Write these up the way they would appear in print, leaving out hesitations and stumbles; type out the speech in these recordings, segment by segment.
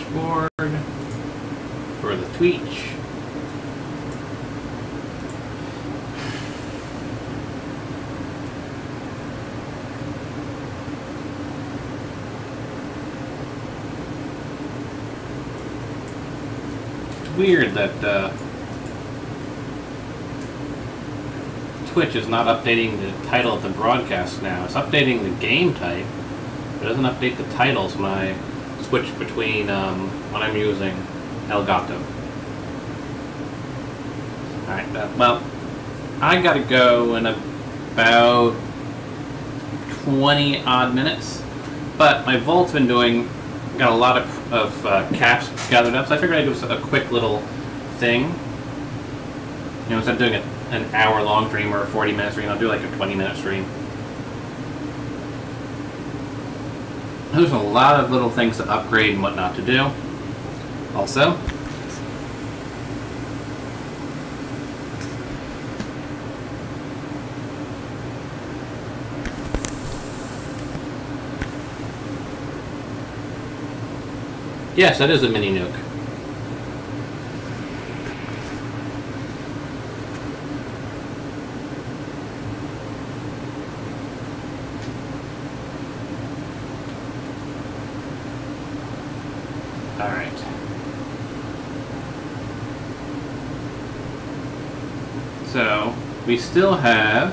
dashboard for the Twitch. It's weird that Twitch is not updating the title of the broadcast now. It's updating the game type, but it doesn't update the titles when I switch between when I'm using Elgato. Alright, well, I gotta go in about 20 odd minutes, but my Vault's been got a lot of caps gathered up, so I figured I'd do a quick little thing. You know, instead of doing an hour-long stream or a 40-minute stream, I'll do like a 20-minute stream. There's a lot of little things to upgrade and what not to do. Also, yes, that is a mini nuke. Alright. So, we still have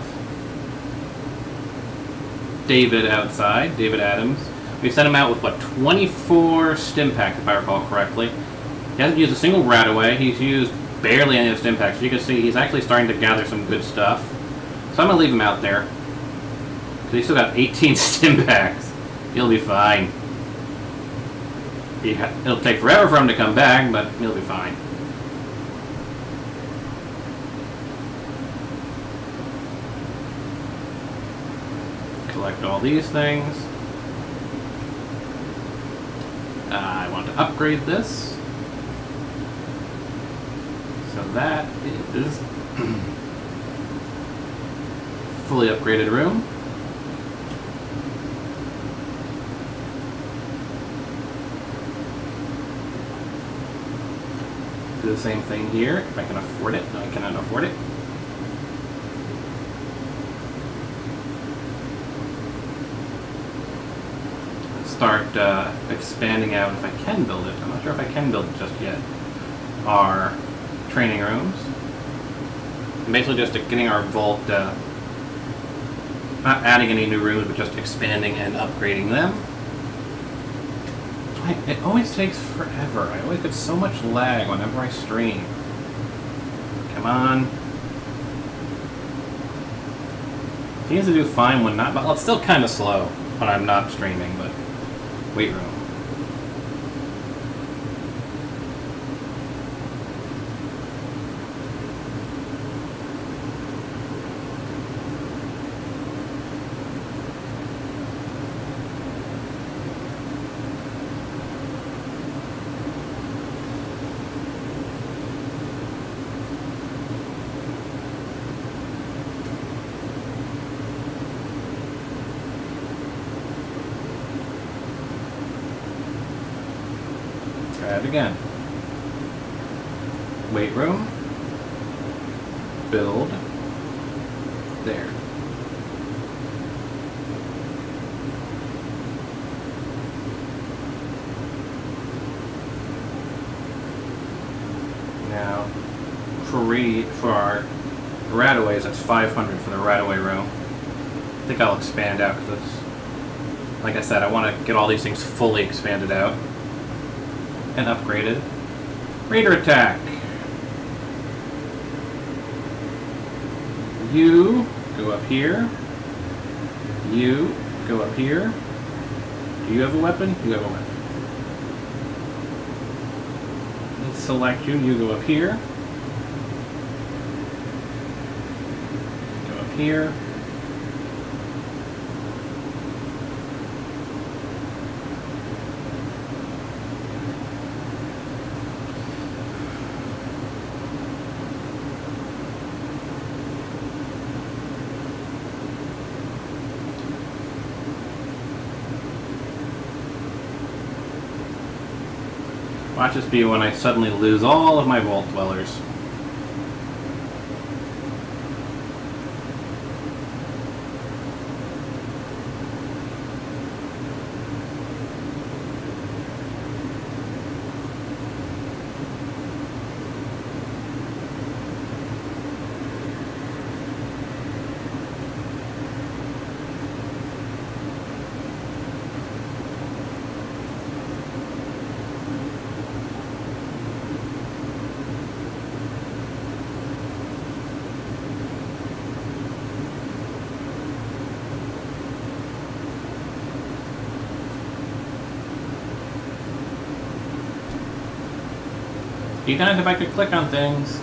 David outside, David Adams. We sent him out with, what, 24 stim packs, if I recall correctly. He hasn't used a single RadAway. He's used barely any of the stim packs. So you can see he's actually starting to gather some good stuff. So I'm going to leave him out there. Because he's still got 18 stim packs. He'll be fine. It'll take forever for him to come back, but he'll be fine. Collect all these things. I want to upgrade this. So that is fully upgraded room. Do the same thing here if I can afford it. No, I cannot afford it. Start expanding out, if I can build it. I'm not sure if I can build it just yet. Our training rooms. And basically just getting our vault, not adding any new rooms, but just expanding and upgrading them. It always takes forever. I always get so much lag whenever I stream. Come on. Seems to do fine when not, well, it's still kind of slow when I'm not streaming, but weight room. Again. Weight room. Build. There. Now, for our RadAways, that's 500 for the RadAway room. I think I'll expand out because it's, like I said, I want to get all these things fully expanded out. And upgraded. Raider attack. You go up here. You go up here. Do you have a weapon? You have a weapon. Let's select you. You go up here. Go up here. Watch this be when I suddenly lose all of my Vault Dwellers. Be nice if I could click on things.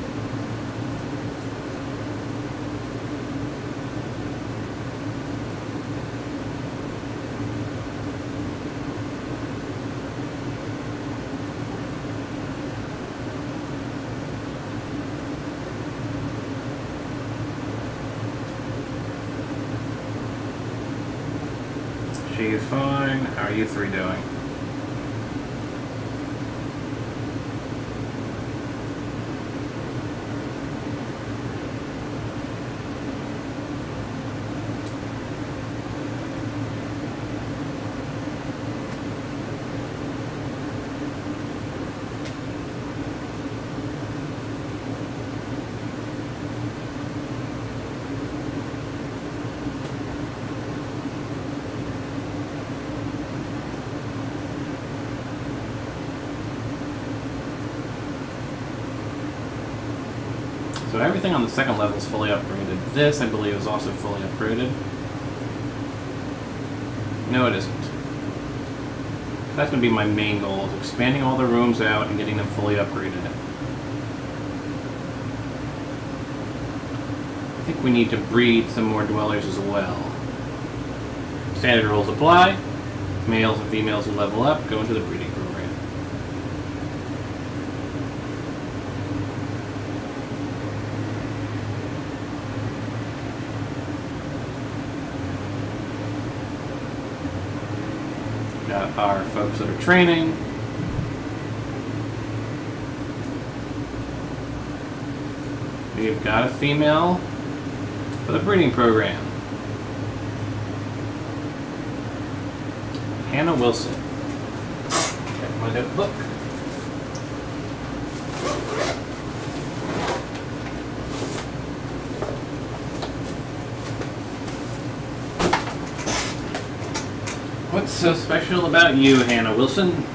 She's fine. How are you three doing? So everything on the second level is fully upgraded. This, I believe, is also fully upgraded. No, it isn't. That's going to be my main goal, is expanding all the rooms out and getting them fully upgraded. I think we need to breed some more dwellers as well. Standard rules apply. Males and females who level up go into the breeding program. Got our folks that are training. We've got a female for the breeding program. Hannah Wilson. Check my notebook. What's so special about you, Hannah Wilson?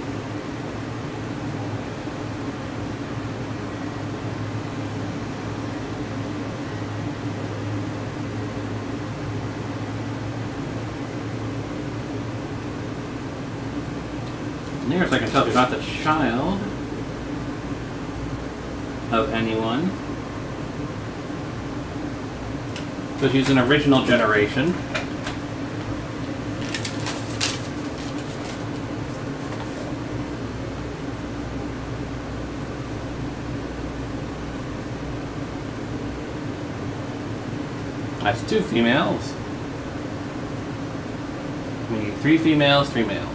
Nearest I can tell, you're not the child of anyone. So she's an original generation. That's 2 females. We need 3 females, 3 males.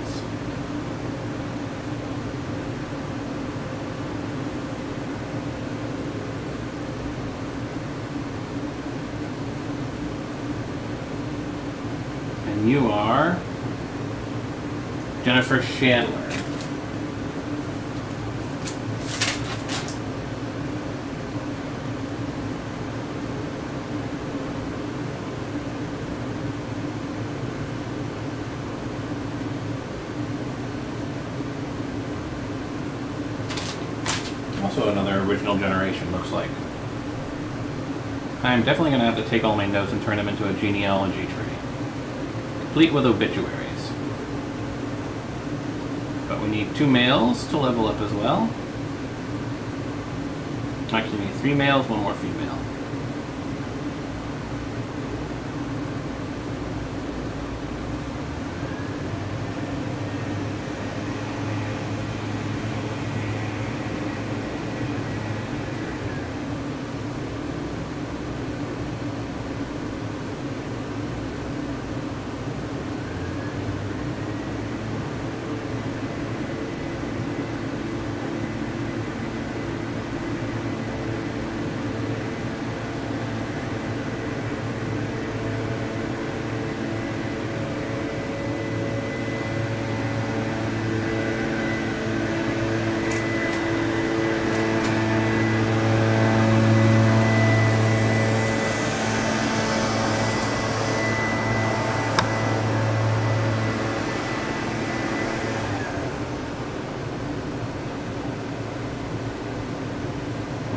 And you are Jennifer Chandler. Also another original generation, looks like. I'm definitely going to have to take all my notes and turn them into a genealogy tree, complete with obituaries. But we need 2 males to level up as well. Actually, we need 3 males, 1 more female.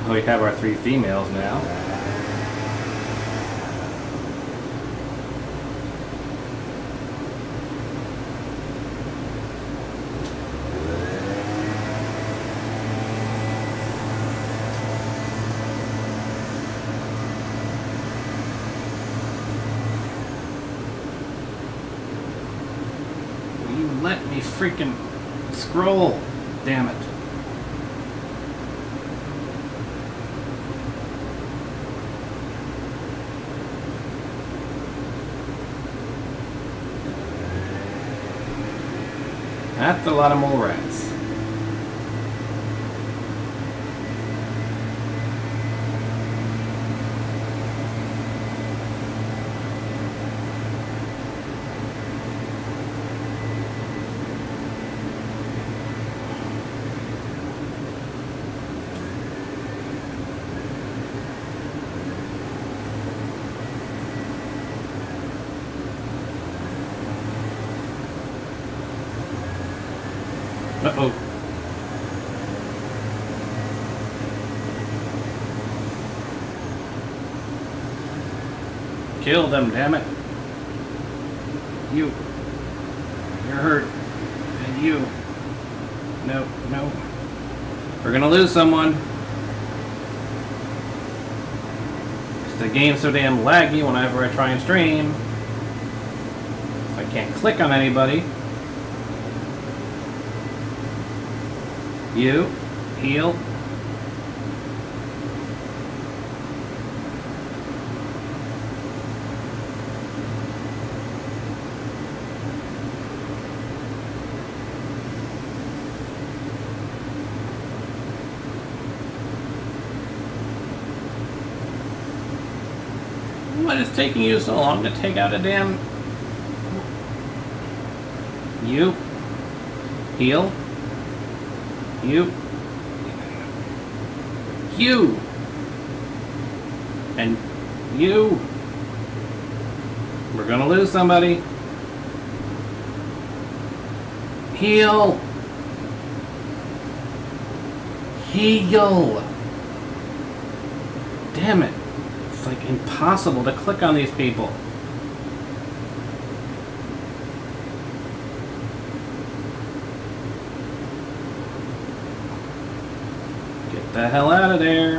We have our 3 females now. Will you let me freaking scroll? Damn it. That's a lot of mole rats. Uh-oh. Kill them, damn it. You. You're hurt. And you. No, no. We're gonna lose someone. The game's so damn laggy whenever I try and stream. I can't click on anybody. You, heal. What is taking you so long to take out a damn... You, heal. You. You. And you. We're gonna lose somebody. Heal. Heal. Damn it. It's like impossible to click on these people. Get the hell out of there.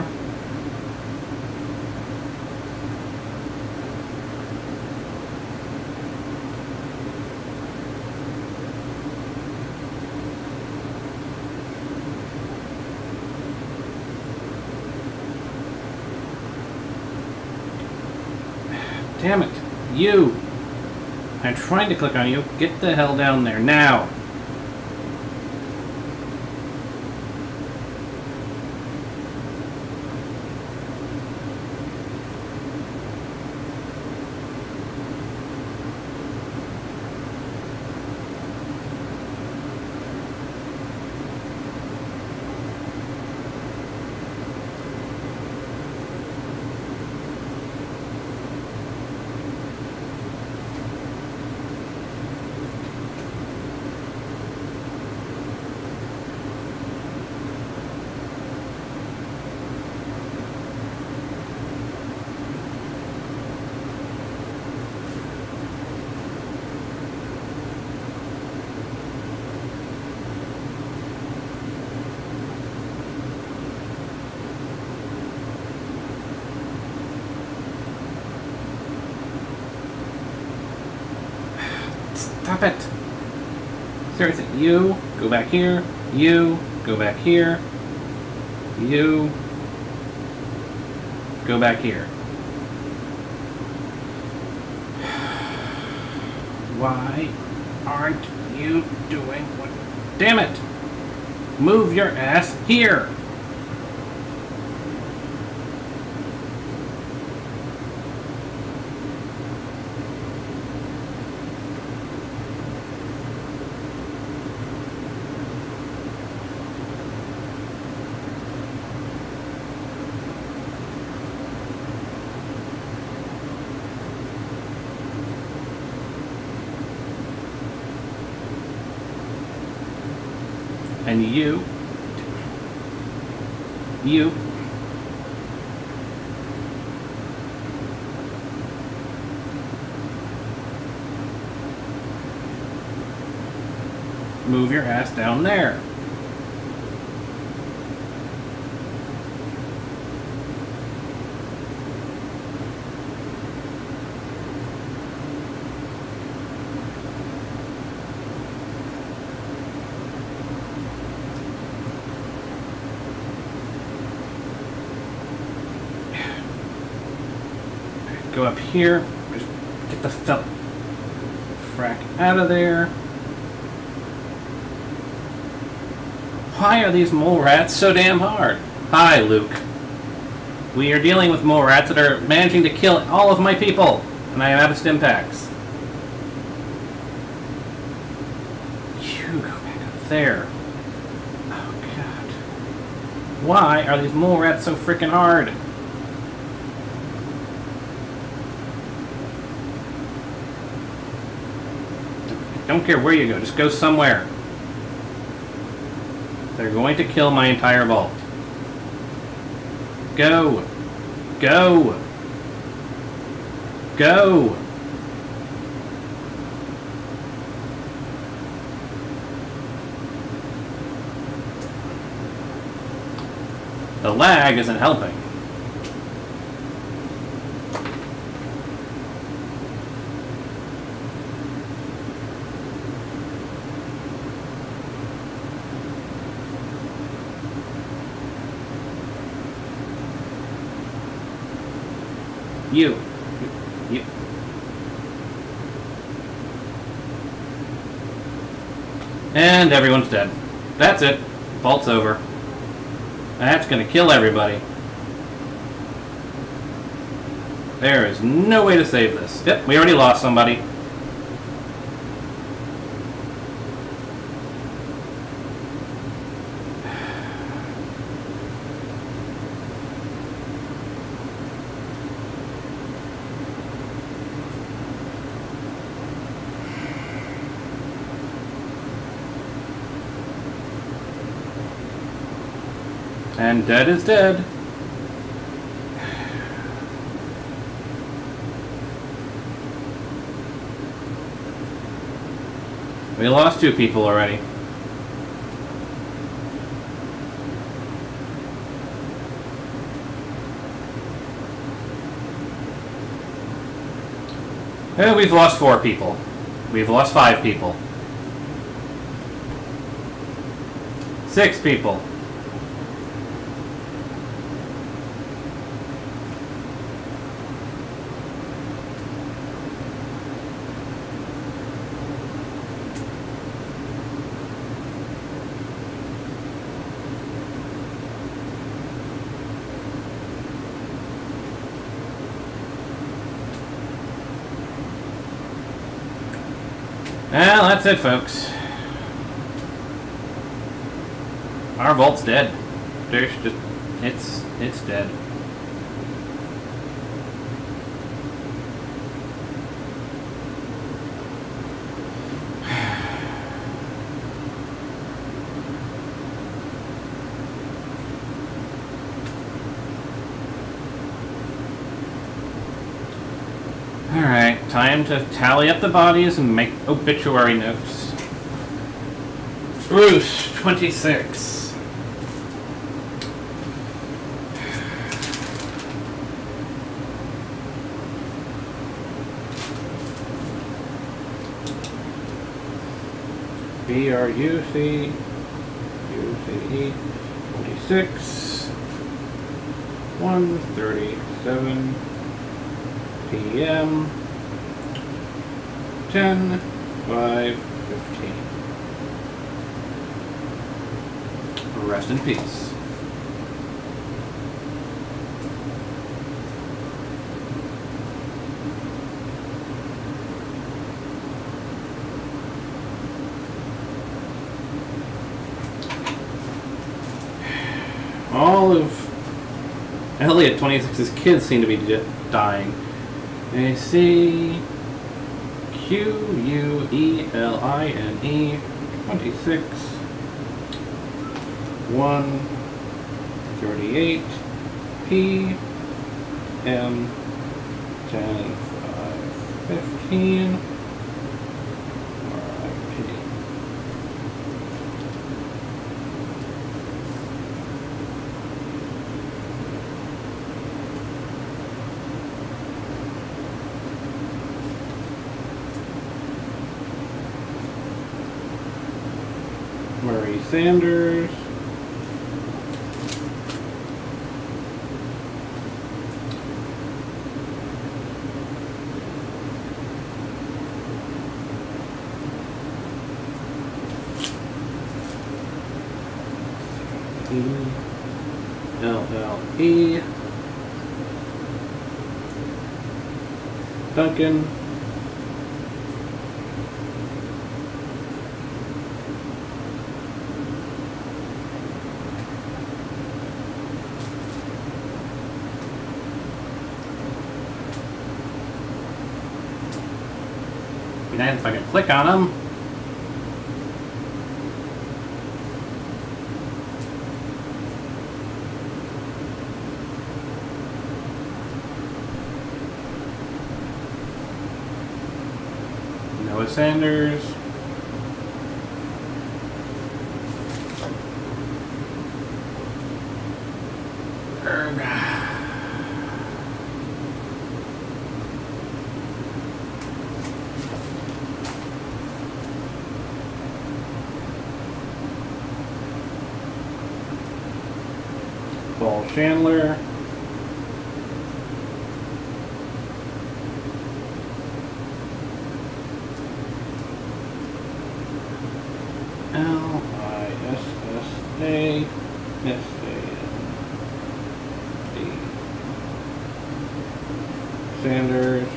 Damn it. You. I'm trying to click on you. Get the hell down there now. Stop it! Seriously, you, go back here. You, go back here. You, go back here. Why aren't you doing what? Damn it! Move your ass here! And you, move your ass down there. Go up here, just get the frack out of there. Why are these mole rats so damn hard? Hi, Luke. We are dealing with mole rats that are managing to kill all of my people, and I am out of stim packs. You go back up there. Oh, God. Why are these mole rats so freaking hard? Don't care where you go, just go somewhere. They're going to kill my entire vault. Go! Go! Go! The lag isn't helping. You. And everyone's dead. That's it. Vault's over. That's gonna kill everybody. There is no way to save this. Yep, we already lost somebody. And dead is dead. We lost 2 people already. And we've lost 4 people. We've lost 5 people. 6 people. Well, that's it, folks. Our vault's dead. There's just, it's dead. Alright, time to tally up the bodies and make obituary notes. Bruce, 26. BRUC, UCE, 26. 1:37 p.m. 10/5/15. Rest in peace. All of Elliot 26's kids seem to be dying. AC QUELINE 26 1:38 p.m. 10/5/15. Sanders. LLE. Duncan. Be nice if I could click on them. Noah Sanders. Paul Chandler. Lissa Sanders.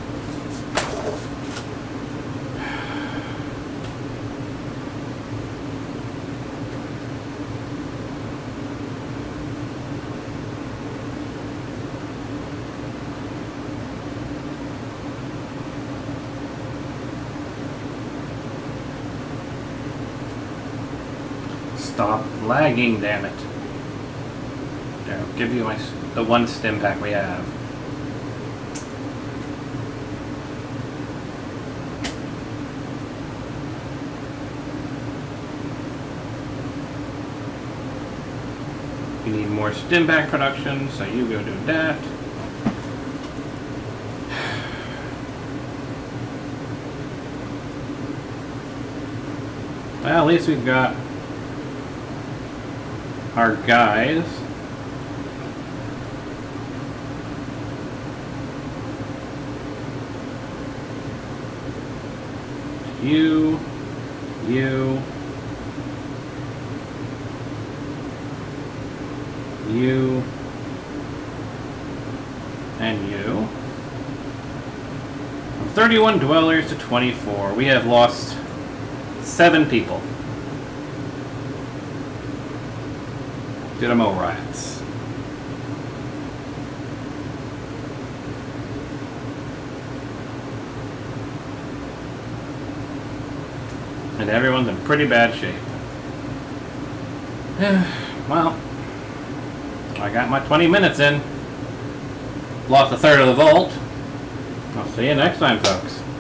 Stop lagging, damn it. There, I'll give you the one stim pack we have. You need more stim pack production, so you go do that. Well, at least we've got our guys. You, and you. From 31 dwellers to 24. We have lost 7 people. Dynamo riots. And everyone's in pretty bad shape. Well, I got my 20 minutes in. Lost a third of the vault. I'll see you next time, folks.